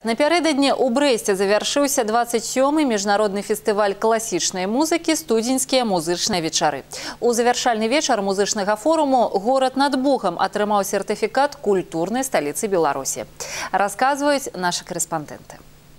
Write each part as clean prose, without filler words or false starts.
Напярэдадні ў Брэсце завяршыўся 27-й міжнародны фестываль класічнай музыкі «Студзеньскія музычныя вечары». У завяршальны вечар музычнага форуму горад над Богам атрымаў сертыфікат культурнай сталіцы Беларусі. Расказваюць нашы корэспандэнты.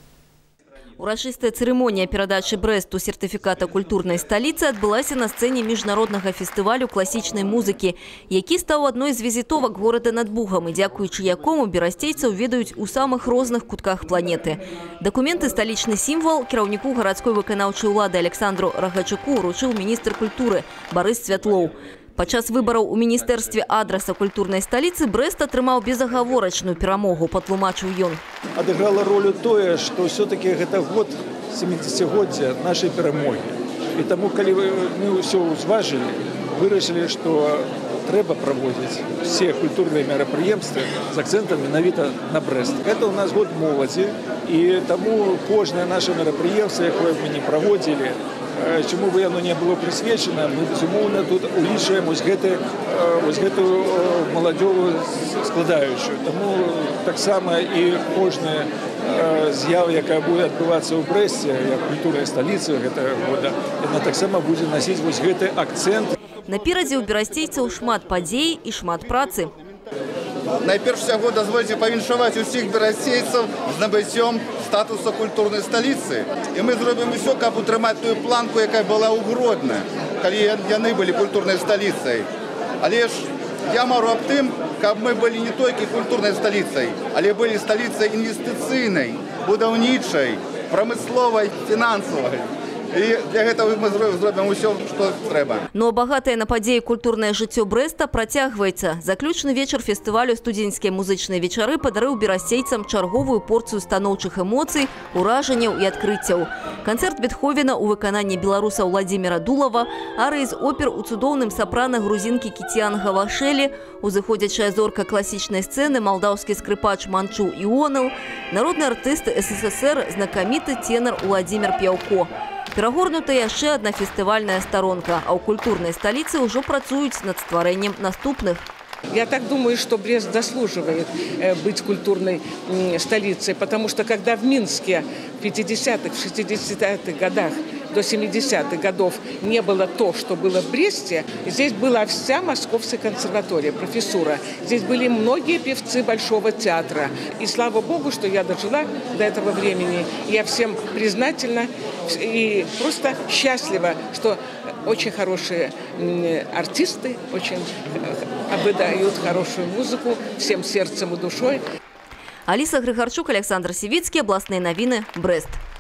Урачыстая цырымонія перадачы Брэсту сертыфіката культурнай сталіцы адбылася на сцэне міжнароднага фестывалю класічнай музыкі, які стаў адной з візітовак горада над Бугам і дзякуючы якому берасцейцаў ведаюць у самых розных кутках планеты. Дакументы сталічны сімвал кіраўніку гарадской выканаўчай улады Александру Рагачуку уручыў міністр культуры Барыс Святлоў. Падчас выбараў у міністэрстве адраса культурнай сталіцы Брэст атрымаў безагаворачную перамогу, патлумачыў ён. Адыграла ролю тое, што ўсё-таки гэта год 70-годдзя нашай перамогі. І таму, калі мы ўсё ўзважылі, вырашылі, што трэба праводзіць все культурныя мерапрыемствы з акцэнтам менавіта на Брэст. Гэта ў нас год моладзі, і таму кожнае наша мерапрыемства, якое мы не праводзілі, чому бы оно не было присвячено, мы, безумовно, тут улічваем гэтую маладзёвую складаючую. Тому так само і кожная з'ява, яка буде адбывацца ў Брэсце, як культурная сталіца гэтага года, яна таксама будзе насіць вось гэты акцэнт. Наперадзе ў берасцейцаў шмат падзей і шмат працы. Найперш усяго дазвольце павіншаваць усіх берасцейцаў з набыццём статуса культурнай сталіцы. І мы зробім усё, каб утрымаць тую планку, якая была ў Гродна, калі яны былі культурнай сталіцай. Але ж я мару аб тым, каб мы былі не толькі культурнай сталіцай, але былі сталіцай інвестыцыйнай, будаўнічай, прамысловай, фінансавай. І для гэтага мы зробім усё, што трэба. Но багатае на падзеі культурнае жыццё Брэста працягваецца. Заключны вечар фестывалю «Студзеньскія музычныя вечары» падарыў берасцейцам чарговую порцыю станоўчых эмоцый, уражанняў і адкрыццяў. Канцэрт Бетховена у выкананні беларуса Владзіміра Дулава, арыі з опер у цудоўным сапрана грузінкі Кіцян Гавашэлі, узыходзячая зорка класічнай сцэны малдаўскі скрыпач Манчу Іонел, народны артыст СССР знакаміты тенар Уладзімір Пяўко. Перагорнута яшчэ адна фестывальная старонка, а ў культурнай сталіцы ўжо працуюць над стварэннем наступных. Я так думаю, что Брест заслуживает быть культурной столицей, потому что когда в Минске в 50-х, в 60-х годах до 70-х годов не было то, что было в Бресте, здесь была вся Московская консерватория, профессура. Здесь были многие певцы Большого театра. И слава Богу, что я дожила до этого времени. Я всем признательна и просто счастлива, что очень хорошие артисты, очень выдают хорошую музыку всем сердцем и душой. Аліса Грыгарчук, Александр Сівіцкі, областные новины, Брест.